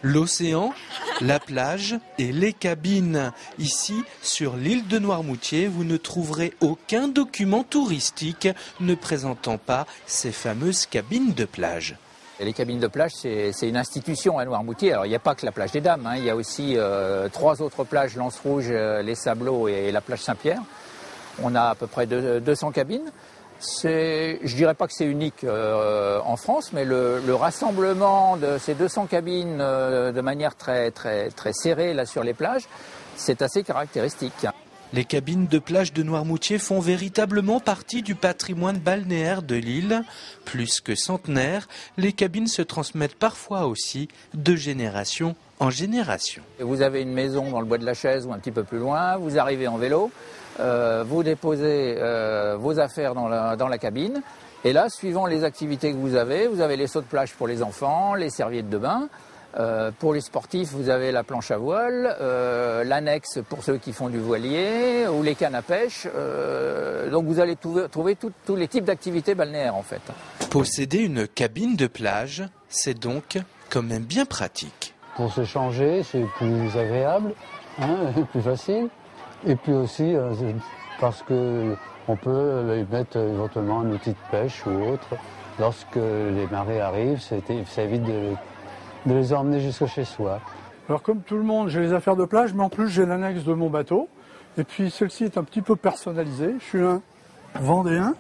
L'océan, la plage et les cabines. Ici, sur l'île de Noirmoutier, vous ne trouverez aucun document touristique ne présentant pas ces fameuses cabines de plage. Et les cabines de plage, c'est une institution à Noirmoutier. Alors il n'y a pas que la plage des Dames, hein. Il y a aussi 3 autres plages, l'Anse Rouge, les Sablots et la plage Saint-Pierre. On a à peu près 200 cabines. Je dirais pas que c'est unique en France, mais le rassemblement de ces 200 cabines de manière très serrée là sur les plages, c'est assez caractéristique. Les cabines de plage de Noirmoutier font véritablement partie du patrimoine balnéaire de l'île. Plus que centenaire, les cabines se transmettent parfois aussi de génération en génération. Vous avez une maison dans le bois de la Chaise ou un petit peu plus loin, vous arrivez en vélo, vous déposez vos affaires dans la cabine. Et là, suivant les activités que vous avez les sauts de plage pour les enfants, les serviettes de bain. Pour les sportifs, vous avez la planche à voile, l'annexe pour ceux qui font du voilier ou les cannes à pêche. Donc vous allez trouver tous les types d'activités balnéaires en fait. Posséder une cabine de plage, c'est donc quand même bien pratique. Pour se changer, c'est plus agréable, plus facile. Et puis aussi parce qu'on peut y mettre éventuellement un outil de pêche ou autre. Lorsque les marées arrivent, ça évite de les emmener jusqu'à chez soi. Alors comme tout le monde, j'ai les affaires de plage, mais en plus j'ai l'annexe de mon bateau. Et puis celle-ci est un petit peu personnalisée. Je suis un Vendéen,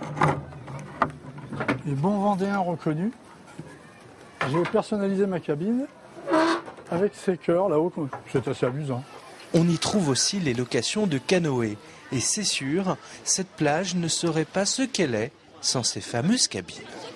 et bon Vendéen reconnu. J'ai personnalisé ma cabine avec ces cœurs là-haut, c'est assez amusant. On y trouve aussi les locations de canoës. Et c'est sûr, cette plage ne serait pas ce qu'elle est sans ces fameuses cabines.